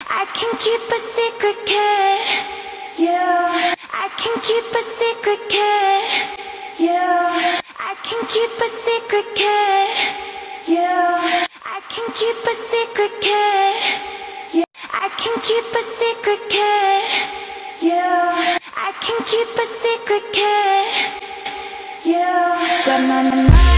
I can keep a secret, kid. Yeah, I can keep a secret, kid. Yeah, I can keep a secret, kid. Yeah, I can keep a secret, kid. Yeah, I can keep a secret, kid. Yeah, I can keep a secret, kid. Yeah, got my mind.